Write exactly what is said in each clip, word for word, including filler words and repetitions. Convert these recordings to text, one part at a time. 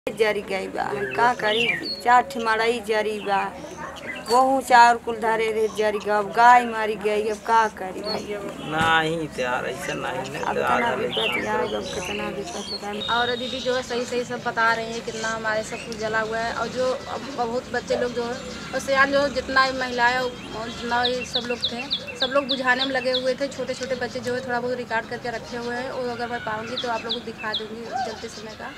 जरी गई बा का करी चार ठिमाड़ाई जरी बा बहु चार कुल धरे रे जरी गब गाय मारी गई अब का करी नहीं यार ऐसा नहीं अब तना विपत यार अब कितना विपत बता। और दीदी जो है सही सही सब बता रहे हैं कितना हमारे सब कुछ जला हुआ है। और जो बहुत बच्चे लोग जो है और सियान जो जितना महिलाएं और जितना ये सब लोग थे सब लोग बुझाने में लगे हुए थे। छोटे छोटे बच्चे जो है थोड़ा बहुत रिकॉर्ड करके रखे हुए हैं और अगर मैं पाऊंगी तो आप लोगों को दिखा दूंगी जल्दी समय का।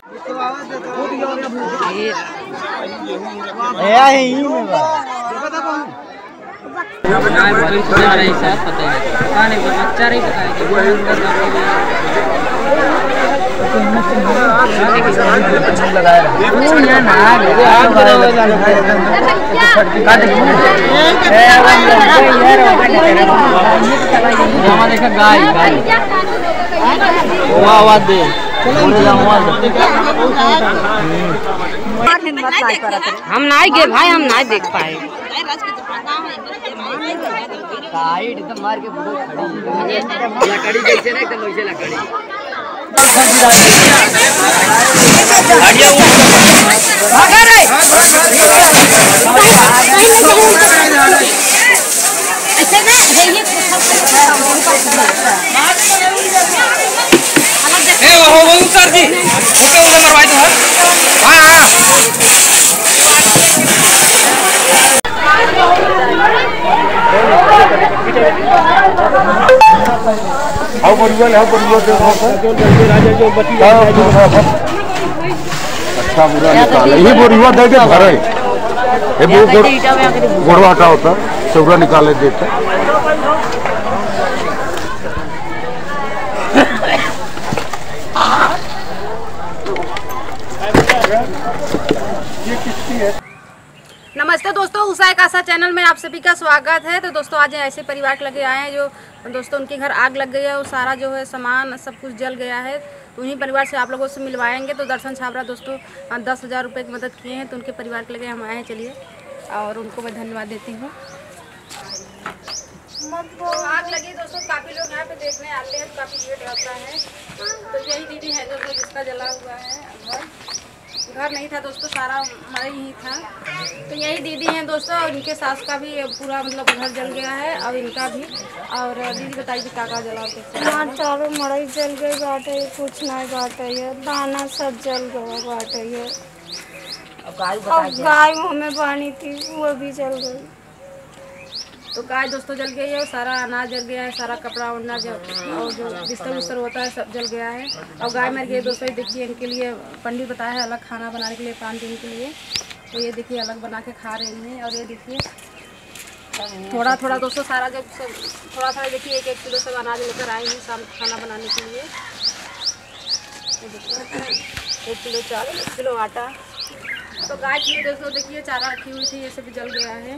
हम नहीं गए भाई, हम नहीं देख पाए। एकदम मार के लकड़ी जैसे ना एकदम वैसे लकड़ी हाउ परिवार हाउ परिवार राजा जो बची अच्छा बुरा निकाले ये बोरिया दे के भरे ये गोड़वा हटा होता चौरा निकाले देता। ये किसकी है? नमस्ते दोस्तों, उषा एक आशा चैनल में आप सभी का स्वागत है। तो दोस्तों आज ऐसे परिवार लगे आए हैं जो दोस्तों उनके घर आग लग गई है और सारा जो है सामान सब कुछ जल गया है। तो उन्हीं परिवार से आप लोगों से मिलवाएंगे। तो दर्शन छाबरा दोस्तों दस हज़ार रुपये की मदद किए हैं तो उनके परिवार के लगे हम आए हैं। चलिए और उनको मैं धन्यवाद देती हूँ। तो आग लगी दोस्तों, काफ़ी लोग यहाँ पे देखने आते हैं, काफ़ी भीड़ रहता है। तो यही दीदी है दोस्तों जिसका जला हुआ है घर घर नहीं था दोस्तों, सारा मरा ही था। तो यही दीदी हैं दोस्तों और इनके सास का भी पूरा मतलब घर जल गया है और इनका भी। और दीदी बताइए क्या क्या जला? हमारे चारों मड़ई जल गई बाटे, कुछ नहीं बाटे है, दाना सब जल गया बाटे है। अब गाय हमें बानी थी वो भी जल गई। तो गाय दोस्तों जल गई है और सारा अनाज जल गया है, सारा कपड़ा उड़ना जल और जो बिस्तर उस्तर होता है सब जल गया है। और गाय मर गई दोस्तों। देखिए इनके लिए पंडित बताया है अलग खाना बनाने के लिए पाँच दिन के लिए। तो ये देखिए अलग बना के खा रही हैं। और ये देखिए थोड़ा थोड़ा दोस्तों सारा जब सब थोड़ा थोड़ा देखिए एक एक किलो सब अनाज लेकर आई हैं शाम खाना बनाने के लिए। एक किलो चावल, एक किलो आटा। तो गाय के लिए दोस्तों देखिए चारा रखी हुई थी, ये सब जल गया है।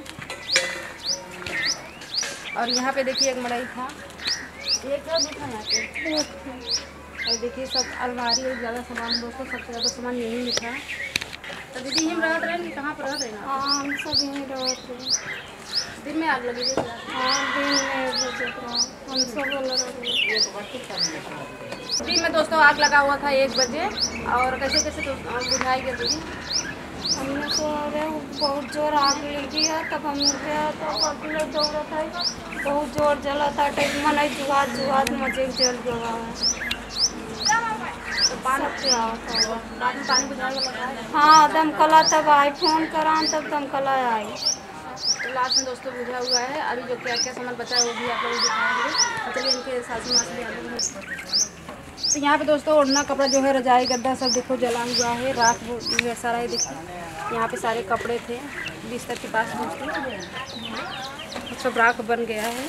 और यहाँ पे देखिए एक मड़ई था, एक था दूसरा यहाँ पे। और देखिए सब अलमारी और ज़्यादा सामान दोस्तों सबसे ज़्यादा सामान यहीं में था। तो दीदी हम रह रहे हैं कहाँ पर रह रहे हैं? हाँ हम सब यहीं रह रहे। दिन में आग लगी थी? हाँ दिन में हम सब दिन में दोस्तों आग लगा हुआ था एक बजे। और कैसे कैसे बुझाई गई दीदी? हमने तो अरे बहुत जोर आग लगी है तब हम गया तो पटले दौड़ा था, बहुत जोर जला था। टाइप मन जुगात जुगात मजे जल गया है। तो पानी क्या होता है? रात में पानी बुझाने लगा है? हाँ दमकला तब आई, फोन करान तब दमकला आई। तो लास्ट में दोस्तों बुझा हुआ है। अभी जो क्या क्या सामान बचा है वो भी आप लोग दिखाएंगे। चलिए इनके सासू माँ से। तो यहाँ पे दोस्तों ओढ़ना कपड़ा जो है रजाई गद्दा सब देखो जला हुआ है, राख ढेर सारा है। देखिए यहाँ पे सारे कपड़े थे बिस्तर के पास सब राख बन गया है।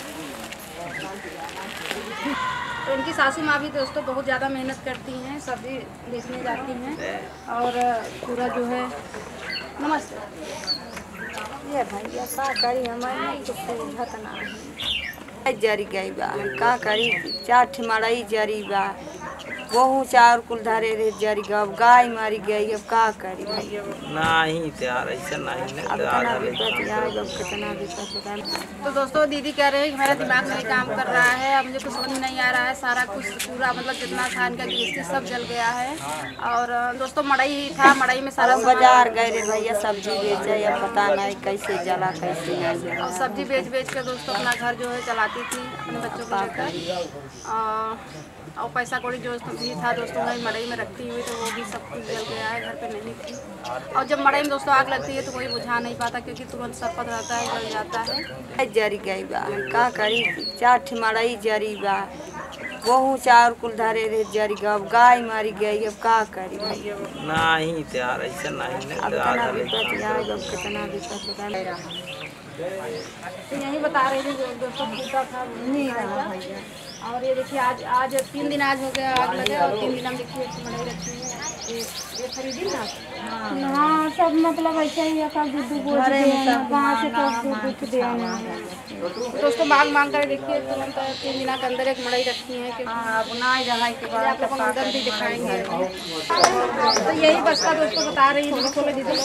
तो इनकी सासू माँ भी दोस्तों बहुत ज़्यादा मेहनत करती हैं, सब्जी बेचने जाती हैं। और पूरा जो है नमस्ते ये भैया का करी हमारे कुछ घटना जरी गई बा का करी चार ठिमाड़ाई जरी बा बहु चार कुल धरे रे जरी गब गाय मारी गई अब का करी भाई नहीं त्यार ऐसा नहीं ना अब त्यार कितना है। विपत आएगा अब कितना विपत होगा। तो दोस्तों दीदी कह रहे हैं कि मेरा दिमाग नहीं काम कर रहा है, अब मुझे कुछ समझ में नहीं आ रहा है, सारा कुछ पूरा मतलब जितना था इनका गृहस्थी सब जल गया है। और दोस्तों मड़ई ही था, मड़ई में सारा हम बाजार गए रे भैया सब्जी बेचे अब पता नहीं कैसे जला कैसे नहीं जला। और सब्जी बेच बेच के दोस्तों अपना घर जो है चलाती थी अपने बच्चों को लेकर। और पैसा कौड़ी जो भी था दोस्तों मैं मड़ई में रखती हुई तो वो भी सब कुछ जल गया है, घर पे नहीं थी। और जब मड़ई में दोस्तों आग लगती है तो कोई बुझा नहीं पाता क्योंकि तुरंत सरपत रहता है, जल जाता है। जरी गई बा का करी चार ठे मड़ई जरी बा बहु चार कुल धरे रे जरी गब गाय मारी गई अब का करी भाई नहीं त्यार ऐसा नहीं ना अब त्यार कितना है। विपत आएगा अब कितना विपत होगा। तो यही बता रही थी जो दोस्तों टूटा था नहीं रहा भैया। और ये देखिए आज आज तीन दिन आज हो गया आग लगे और तीन दिन हम देखिए मड़ई रखी है। ये ये खरीदी ना हाँ सब मतलब ऐसा ही है कल दूध दूध देना गाँव से कब दूध दूध देना। दोस्तों मांग मांग कर देखिए तुरंत तीन दिन के अंदर एक मड़ई रखी है कि अब ना जला के बाद आप लोगों को अंदर भी दिखाएंगे। तो यही बस्ता दोस्तों बता रही है खोले दीदी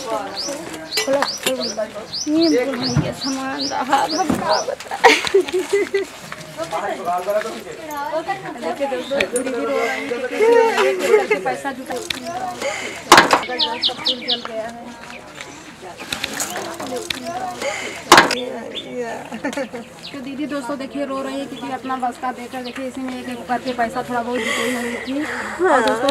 ये भैया सामान रहा भगवान बता देखिए दोस्तों दीदी रो रही है क्योंकि पैसा जुटा सब कुछ जल गया है। तो दीदी दोस्तों देखिए रो रही है क्योंकि अपना बस्ता देकर देखिए इसी में एक एक करके पैसा थोड़ा बहुत जुटाई हुई थी। और दोस्तों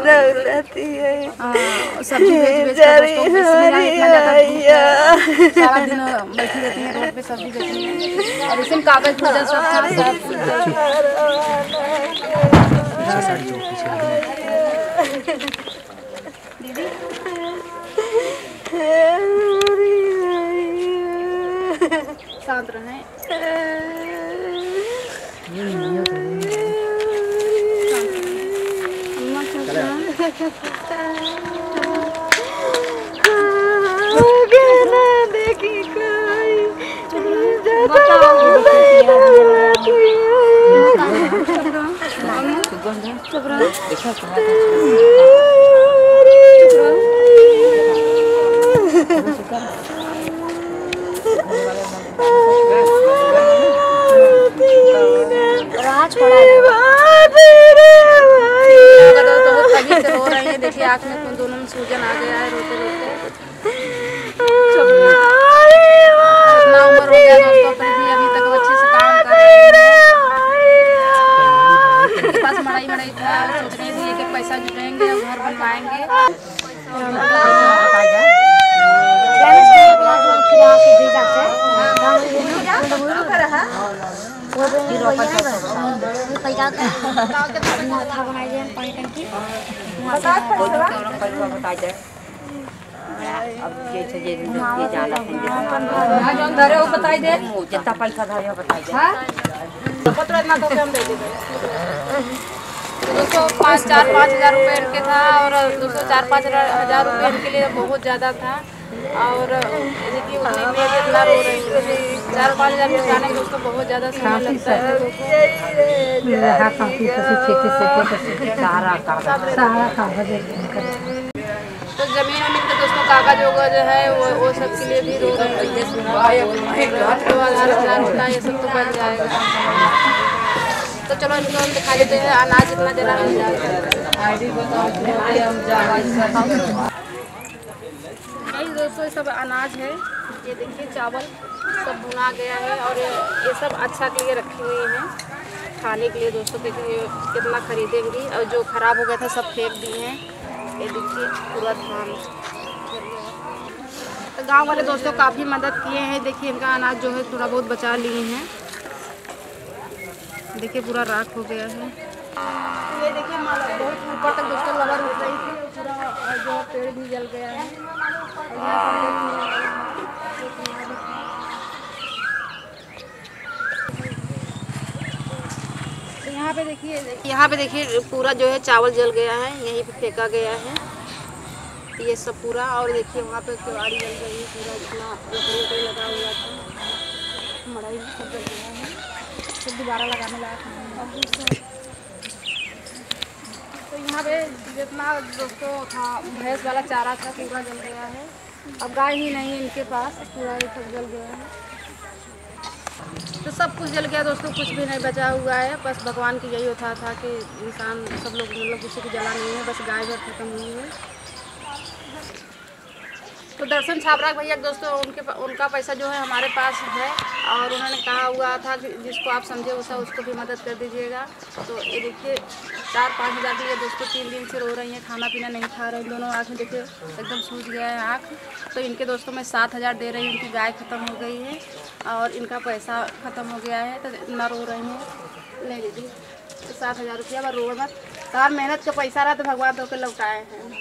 हाँ, सब्जी बेच बेच कर दोस्तों बिस्मिल्लाह इतना ज़्यादा सारा दिन बैठी रहती है रोड पे सब्जी बेचने में। और इसी में कागज पूजा सब था सब दीदी शांत रहें। रो रही है देखिए आँख में दोनों में सूजन आ गया है रोते रोते। इतना उम्र हो गया दोस्तों फिर भी अभी तक अच्छे से काम कर रहे हैं। उसके पास मड़ाई मड़ाई था सोच रहे थे कि पैसा जुटाएंगे और घर बनवाएंगे। बताई दे जितना पैसा धरे बताई दे दोस्तों पाँच चार पाँच हज़ार रुपये इनके था और दोस्तों चार पाँच हज़ार रुपये इनके लिए बहुत ज़्यादा था। और देखिए उतने में कितना रो रही है चार पाँच हज़ार रुपये जाने दोस्तों बहुत ज़्यादा समय लगता है। तो जमीन वमीन के दोस्तों कागज वगज जो है वो वो सब के लिए भी रो रहे हैं। तो आधार आधार होता है ये सब तो बन जाएगा। तो चलो इनको हम दिखा देते हैं अनाज इतना जरा मिल जाएगा। यही दोस्तों ये सब अनाज है, ये देखिए चावल सब भुना गया है और ये सब अच्छा के लिए रखी हुई है खाने के लिए। दोस्तों देखिए कितना खरीदेंगी और जो खराब हो गया था सब फेंक दिए हैं। ये देखिए पूरा धान। तो गांव वाले दोस्तों काफ़ी मदद किए हैं। देखिए इनका अनाज जो है थोड़ा बहुत बचा लिए हैं। देखिए पूरा राख हो गया है। ये देखिए बहुत ऊपर तक दोस्तों लवर उठ रही थी, पूरा जो पेड़ भी जल गया है। तो यहाँ पे देखिए यहाँ पे देखिए पूरा जो है चावल जल गया है, यहीं पे फेंका गया है ये सब पूरा। और देखिए वहाँ पे केवाड़ी जल गई है, पूरा इतना लकड़ी पे लगा हुआ था, मड़ाई भी सब जल गया है, सब दोबारा लगाने लगा। तो यहाँ पे जितना दोस्तों था भैंस वाला चारा था पूरा जल गया है। अब गाय ही नहीं है इनके पास, पूरा ये सब जल गया है। तो सब कुछ जल गया दोस्तों, कुछ भी नहीं बचा हुआ है। बस भगवान की यही होता था कि इंसान सब लोग मतलब किसी की जला नहीं है, बस गाय भर खत्म हुई है। तो दर्शन छाबरा भैया दोस्तों उनके उनका पैसा जो है हमारे पास है और उन्होंने कहा हुआ था कि जिसको आप समझे उसा उसको भी मदद कर दीजिएगा। तो ये देखिए चार पाँच हज़ार की ये दोस्तों तीन दिन से रो रही हैं, खाना पीना नहीं खा रहे, दोनों आँखें देखिए एकदम सूज गया है आँख। तो इनके दोस्तों मैं सात हज़ार दे रही हूँ, उनकी गाय ख़त्म हो गई है और इनका पैसा ख़त्म हो गया है। तो इतना रो रही हैं, ले लीजिए तो सात हज़ार रुपया पर रो मत, तार मेहनत का पैसा रहा तो भगवान तो के लौटाए हैं।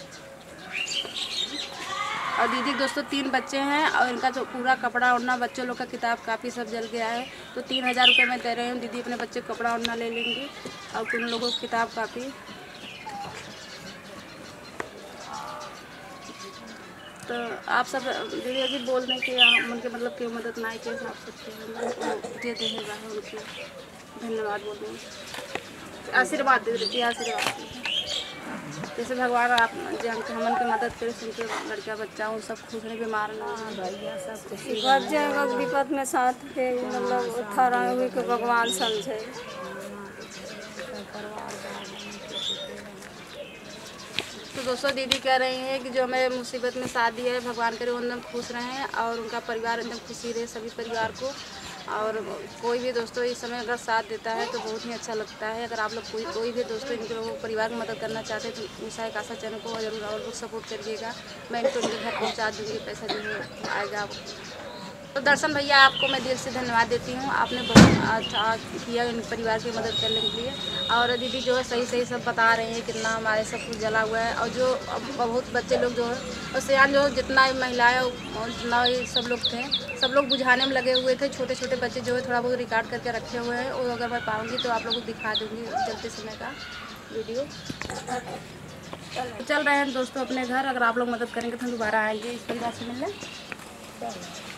और दीदी दोस्तों तीन बच्चे हैं और इनका जो पूरा कपड़ा ओढ़ना, बच्चों लोग का किताब काफ़ी सब जल गया है। तो तीन हज़ार रुपये मैं दे रही हूँ, दीदी अपने बच्चे को कपड़ा ओढ़ना ले लेंगी और उन लोगों की किताब काफ़ी। तो आप सब दीदी अभी बोल दें कि उनके मतलब कि मदद ना के हिसाब से देते हैं उनकी धन्यवाद बोल दें, आशीर्वाद दे देती आशीर्वाद। जैसे भगवान आप हमन की मदद करे, सुनते लड़का बच्चा हूँ सब खुश नहीं, बीमार ना भैया सब खुशी बच जाएगा विपद में साथ के मतलब खड़ा हुए के भगवान समझे। तो दोस्तों दीदी कह रही हैं कि जो हमें मुसीबत में साथ दिया है भगवान करे वो एकदम खुश रहें और उनका परिवार एकदम खुशी रहे, सभी परिवार को। और कोई भी दोस्तों इस समय अगर साथ देता है तो बहुत ही अच्छा लगता है। अगर आप लोग कोई कोई भी दोस्तों इनके लोगों परिवार की मदद करना चाहते हैं तो उषा एक आशा चैनल को जरूर और लोग सपोर्ट करिएगा। मैं इनको इनके घर पहुंचा दूँगी, पैसा जो है आएगा। तो दर्शन भैया आपको मैं दिल से धन्यवाद देती हूँ, आपने बहुत अच्छा किया इन परिवार की मदद करने के लिए। और दीदी जो है सही सही सब बता रहे हैं कितना हमारे सब कुछ जला हुआ है। और जो बहुत बच्चे लोग जो है और सियान जो जितना महिलाएं और जितना ये सब लोग थे सब लोग बुझाने में लगे हुए थे। छोटे छोटे बच्चे जो है थोड़ा बहुत रिकॉर्ड करके रखे हुए हैं और अगर मैं पाऊँगी तो आप लोगों को दिखा दूँगी चलते समय का वीडियो। चल रहे हैं दोस्तों अपने घर, अगर आप लोग मदद करेंगे तो हम दोबारा आएंगे इस परिवार से मिलने।